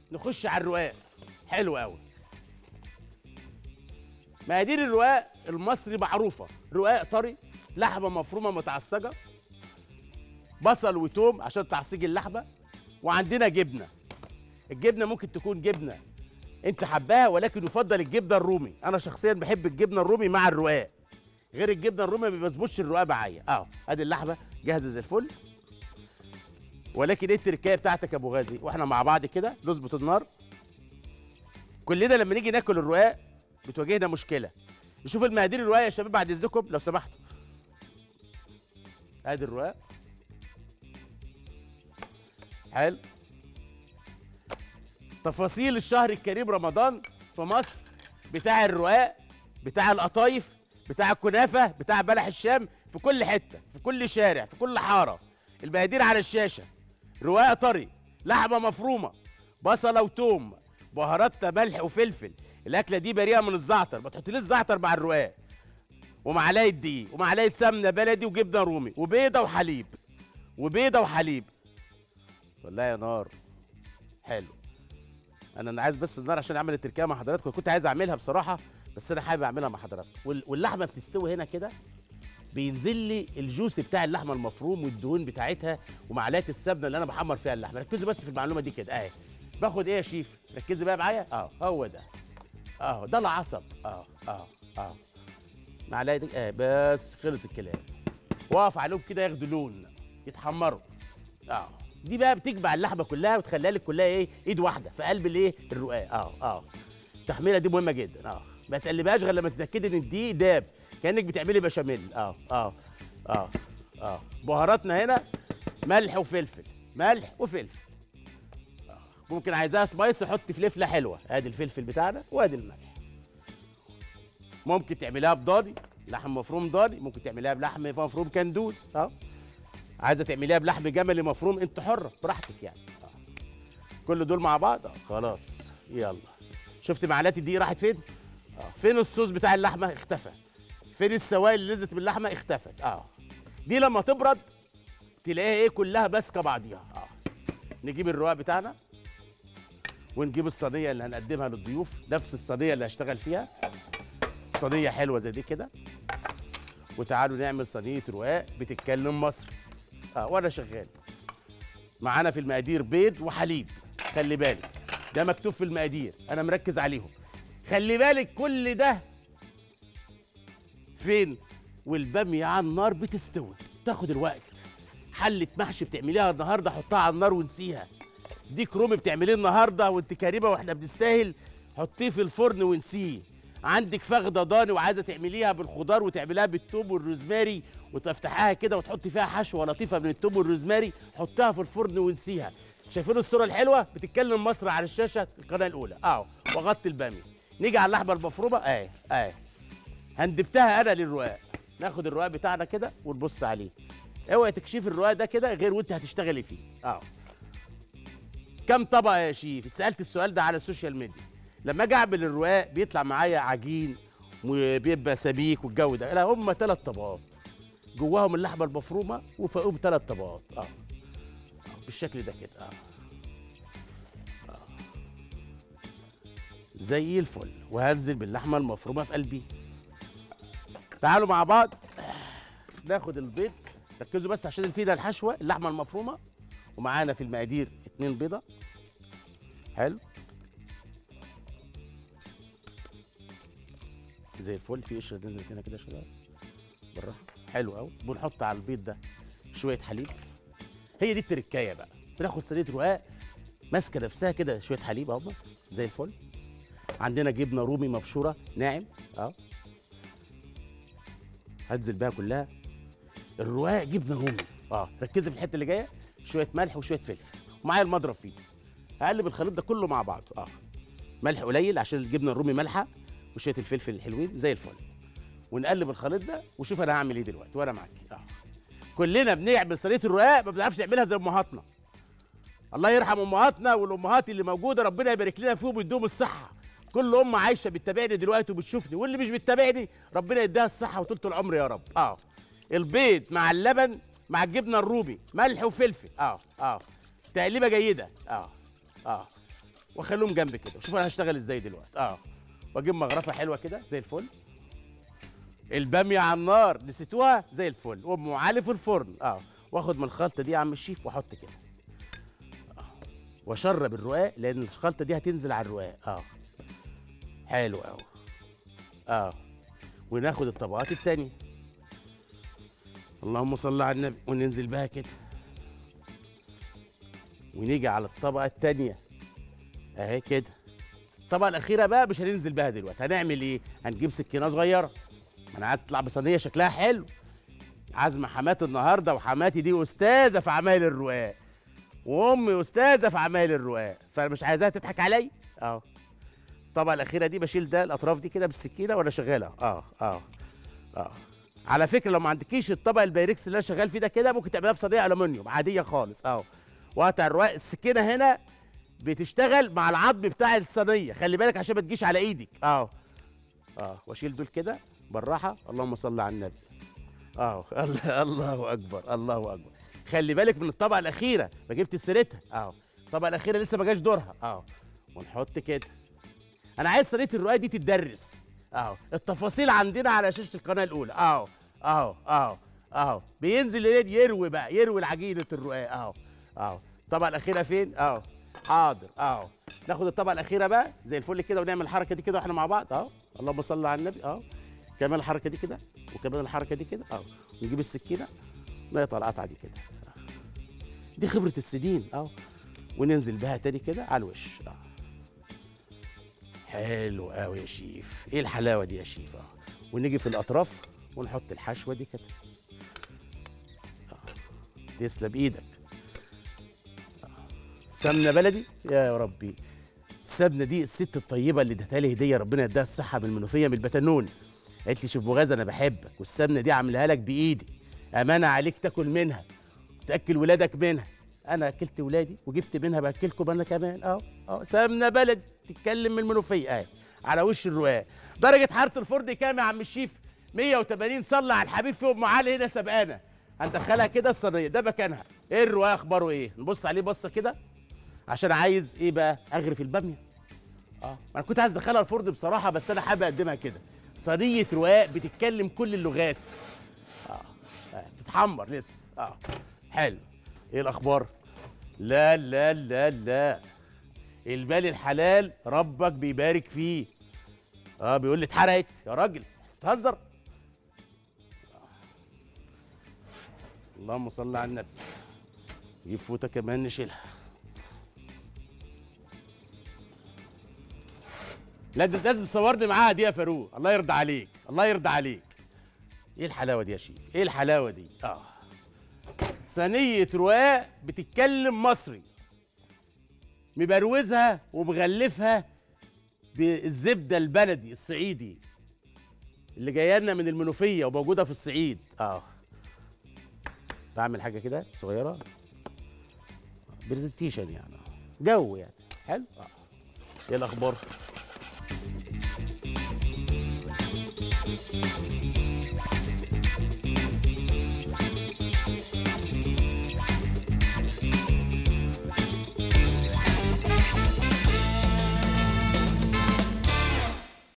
نخش على الرقاق. حلو قوي. مقادير الرقاق المصري معروفه، رقاق طري، لحمه مفرومه متعصجه، بصل وتوم عشان تعصيج اللحمه، وعندنا جبنه. الجبنه ممكن تكون جبنه انت حباها، ولكن يفضل الجبنه الرومي. انا شخصيا بحب الجبنه الرومي مع الرقاق، غير الجبنه الرومي ما بيظبطش الرقاق معايا. ادي اللحمه جاهزه زي الفل. ولكن ايه التركايه بتاعتك يا ابو غازي؟ واحنا مع بعض كده نظبط النار. كلنا لما نيجي ناكل الرقاق بتواجهنا مشكله. نشوف المقادير الرقاق يا شباب بعد اذنكم لو سمحتوا. ادي الرقاق. حلو. تفاصيل الشهر الكريم رمضان في مصر، بتاع الرقاق، بتاع القطايف، بتاع الكنافه، بتاع بلح الشام، في كل حته، في كل شارع، في كل حاره. المقادير على الشاشه. رقاق طري، لحمه مفرومه، بصله وتوم، بهارات ملح وفلفل. الاكله دي بريئه من الزعتر، ما تحطليش زعتر مع الرقاق. ومعلقه دقيق، ومعلقه سمنه بلدي، وجبنه رومي، وبيضه وحليب، وبيضه وحليب. والله يا نار. حلو. انا عايز بس النار عشان اعمل التركيه مع حضراتكم، كنت عايز اعملها بصراحه بس انا حابب اعملها مع حضراتكم. واللحمه بتستوي هنا كده، بينزل لي الجوس بتاع اللحمه المفروم والدهون بتاعتها ومعلقه السمنه اللي انا بحمر فيها اللحمه. ركزوا بس في المعلومه دي كده اهي. باخد ايه يا شيف؟ ركزي بقى معايا. هو ده. ده العصب. معلقه دي بس خلص الكلام. واقف عليهم كده ياخدوا لون، يتحمروا. دي بقى بتجمع اللحمه كلها وتخليها لك كلها ايه، ايد واحده في قلب الايه، الرقاق. التحميره دي مهمه جدا. ما تقلبهاش غير لما تتاكدي ان الدقيق داب، كانك بتعملي بشاميل. بهاراتنا هنا ملح وفلفل، ملح وفلفل. ممكن عايزاها سبايس حط فلفله حلوه. ادي الفلفل بتاعنا وادي الملح. ممكن تعمليها بضاني، لحم مفروم ضاني، ممكن تعمليها بلحم مفروم كندوز. عايزه تعمليها بلحم جملي مفروم، انت حره براحتك يعني. كل دول مع بعض. خلاص يلا. شفت معلقه الدقيق راحت فين؟ فين الصوص بتاع اللحمه؟ اختفى. فين السوائل اللي نزلت باللحمه؟ اختفت. دي لما تبرد تلاقيها ايه، كلها ماسكه بعضيها. نجيب الرقاق بتاعنا ونجيب الصينيه اللي هنقدمها للضيوف، نفس الصينيه اللي هشتغل فيها، صينيه حلوه زي دي كده. وتعالوا نعمل صينيه رقاق بتتكلم مصري. وانا شغال. معانا في المقادير بيض وحليب، خلي بالك ده مكتوب في المقادير، انا مركز عليهم. خلي بالك كل ده فين؟ والباميه على النار بتستوي، تاخد الوقت. حله محشي بتعمليها النهارده حطها على النار ونسيها. ديك رومي بتعمليه النهارده وانت كريمه واحنا بنستاهل، حطيه في الفرن ونسيه. عندك فخده ضاني وعايزه تعمليها بالخضار وتعمليها بالثوم والروزماري وتفتحها كده وتحطي فيها حشوه لطيفه من الثوم والروزماري، حطها في الفرن ونسيها. شايفين الصوره الحلوه؟ بتتكلم مصر على الشاشه القناه الاولى. وغطي الباميه. نيجي على اللحمه المفرومه هندبتها انا للرقاق. ناخد الرقاق بتاعنا كده ونبص عليه. اوعي تكشيف الرقاق ده كده غير وانت هتشتغلي فيه. كم طبقه يا شيف؟ اتسالت السؤال ده على السوشيال ميديا. لما اجي اعمل الرقاق بيطلع معايا عجين وبيبقى سميك والجو ده. لا، هم 3 طبقات، جواهم اللحمه المفرومه وفوقهم 3 طبقات. بالشكل ده كده. زي الفل. وهنزل باللحمه المفرومه في قلبي. تعالوا مع بعض ناخد البيض. ركزوا بس عشان فينا الحشوه اللحمه المفرومه، ومعانا في المقادير 2 بيضه. حلو زي الفل. في قشره نزلت هنا كده يا شباب بالراحه. حلو قوي. بنحط على البيض ده شويه حليب. هي دي التركايه بقى. بناخد صينيه رقاق ماسكه نفسها كده، شويه حليب اهو زي الفل. عندنا جبنه رومي مبشوره ناعم. هنزل بيها كلها. الرقاق جبنه رومي. ركزي في الحته اللي جايه. شويه ملح وشويه فلفل، ومعايا المضرب فيه. هقلب الخليط ده كله مع بعضه. ملح قليل عشان الجبنه الرومي مالحه، وشويه الفلفل الحلوين زي الفل. ونقلب الخليط ده. وشوف انا هعمل ايه دلوقتي وانا معاك. كلنا بنعمل صينيه الرقاق ما بنعرفش نعملها زي امهاتنا. الله يرحم امهاتنا والامهات اللي موجوده، ربنا يبارك لنا فيهم ويديهم الصحه. كل ام عايشه بتتابعني دلوقتي وبتشوفني، واللي مش بتتابعني ربنا يديها الصحه وطولة العمر يا رب. البيض مع اللبن مع الجبنه الرومي، ملح وفلفل. تقليبه جيده. واخليهم جنب كده. شوف انا هشتغل ازاي دلوقتي. واجيب مغرفه حلوه كده زي الفل. الباميه على النار نسيتوها زي الفل، وام علي في الفرن. واخد من الخلطه دي يا عم الشيف واحط كده. واشرب الرقاق لان الخلطه دي هتنزل على الرقاق. حلو قوي. وناخد الطبقات التانية. اللهم صل على النبي. وننزل بها كده. ونيجي على الطبقه التانية اهي كده. الطبقه الاخيره بقى مش هننزل بها دلوقتي. هنعمل ايه؟ هنجيب سكينه صغيره. ما انا عايز تطلع بصينيه شكلها حلو. عازمه حماتي النهارده، وحماتي دي استاذه في عمايل الرقاق، وامي استاذه في عمايل الرقاق، فانا مش عايزاها تضحك عليا. الطبقه الاخيره دي بشيل ده الاطراف دي كده بالسكينه وانا شغاله. على فكره لو ما عندكيش الطبق البايركس اللي انا شغال فيه ده كده، ممكن تعملها بصينيه الومنيوم عاديه خالص. وقطع الرقاق. السكينه هنا بتشتغل مع العظم بتاع الصينيه، خلي بالك عشان ما تجيش على ايدك. واشيل دول كده بالراحه. اللهم صل على النبي. الله اكبر الله اكبر. خلي بالك من الطبقه الاخيره، ما جبت سيرتها. الطبقه الاخيره لسه ما جاش دورها. ونحط كده. انا عايز طريقه الرقاق دي تتدرس. التفاصيل عندنا على شاشه القناه الاولى. بينزل يروي بقى، يروي العجينه الرقاق. الطبقه الاخيره فين؟ حاضر. ناخد الطبقه الاخيره بقى زي الفل كده، ونعمل الحركه دي كده واحنا مع بعض. اللهم صل على النبي. كمان الحركه دي كده، وكمان الحركه دي كده. ونجيب السكينه نقطع القطعه دي كده. دي خبره السنين. وننزل بها تاني كده على الوش. حلو قوي يا شيف. ايه الحلاوه دي يا شيف؟ ونيجي في الاطراف ونحط الحشوه دي كده. تسلم ايدك. سمنه بلدي يا ربي. السمنه دي الست الطيبه اللي ادتها لي هديه، ربنا يديها الصحه، من المنوفيه من البتنون. قالت لي شوف بوغاز انا بحبك، والسمنه دي عاملاها لك بايدي، امانه عليك تاكل منها، تاكل ولادك منها. انا اكلت ولادي وجبت منها باكلكم انا كمان. سمنه بلدي تتكلم من المنوفيه على وش الرقاق. درجه حراره الفرن كام يا عم الشيف؟ 180. صلى على الحبيب. في ام علي هنا سبقانه. هندخلها كده الصينيه، ده مكانها. ايه الرقاق اخباره ايه؟ نبص عليه بصه كده عشان عايز ايه بقى؟ اغرف الباميه. انا كنت عايز ادخلها الفرن بصراحه، بس انا حابب اقدمها كده. صينيه رقاق بتتكلم كل اللغات. بتتحمر لسه. حلو. ايه الاخبار؟ لا لا لا لا. المال الحلال ربك بيبارك فيه. بيقول لي اتحرقت يا راجل، بتهزر. اللهم صل على النبي. نجيب فوطه كمان نشيلها. لا ده لازم تصورني معاها دي يا فاروق. الله يرضى عليك، الله يرضى عليك. ايه الحلاوه دي يا شيف؟ ايه الحلاوه دي؟ صينيه رقاق بتتكلم مصري، مبروزها ومغلفها بالزبده البلدي الصعيدي اللي جايه لنا من المنوفيه وموجوده في الصعيد. بعمل حاجه كده صغيره، برزنتيشن يعني، جو يعني حلو. ايه الاخبار؟